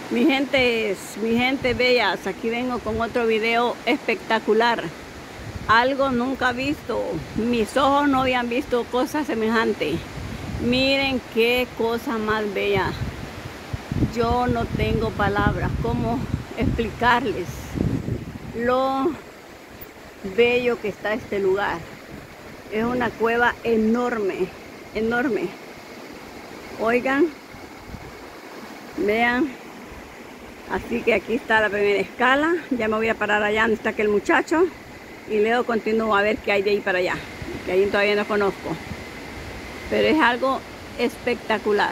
Mi gente bellas, aquí vengo con otro video espectacular. Algo nunca visto. Mis ojos no habían visto cosas semejantes. Miren qué cosa más bella. Yo no tengo palabras cómo explicarles lo bello que está este lugar. Es una cueva enorme, enorme. Oigan, vean. Así que aquí está la primera escala. Ya me voy a parar allá donde está aquel muchacho. Y luego continúo a ver qué hay de ahí para allá. Que ahí todavía no conozco. Pero es algo espectacular.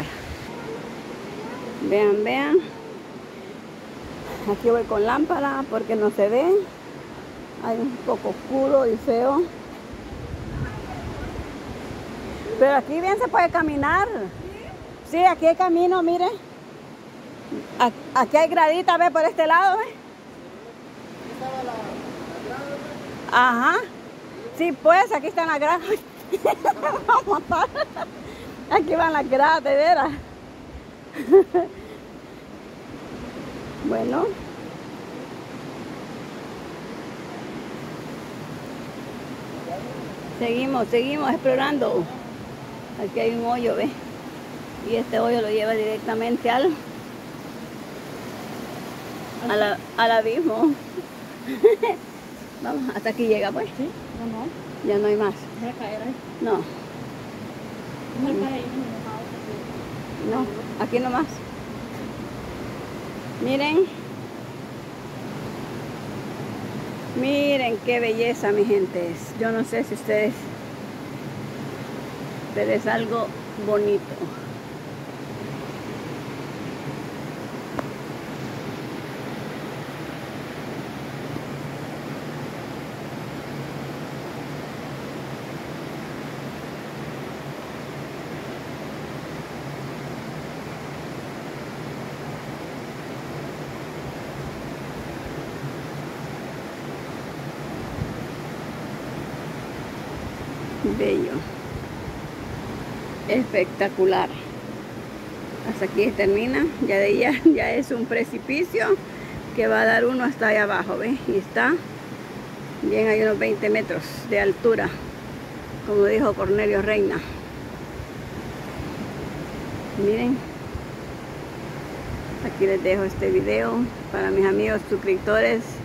Vean, vean. Aquí voy con lámpara porque no se ve. Hay un poco oscuro y feo. Pero aquí bien se puede caminar. Sí, aquí hay camino, mire. Aquí hay gradita, ve, por este lado, ve. Ajá. Sí, pues, aquí están las gradas. Vamos a parar. Aquí van las gradas, de veras. Bueno. Seguimos explorando. Aquí hay un hoyo, ve. Y este hoyo lo lleva directamente al abismo. Vamos, hasta aquí llega, pues. Sí, no. Ya no hay más. ¿Voy a caer ahí? No. No, aquí nomás. Miren. Miren qué belleza, mi gente. Yo no sé si ustedes, pero es algo bonito. Bello, espectacular. Hasta aquí termina. Ya de ahí ya es un precipicio que va a dar uno hasta allá abajo, ¿ves? Y está bien, hay unos 20 metros de altura, como dijo Cornelio Reina. Miren, aquí les dejo este video para mis amigos suscriptores.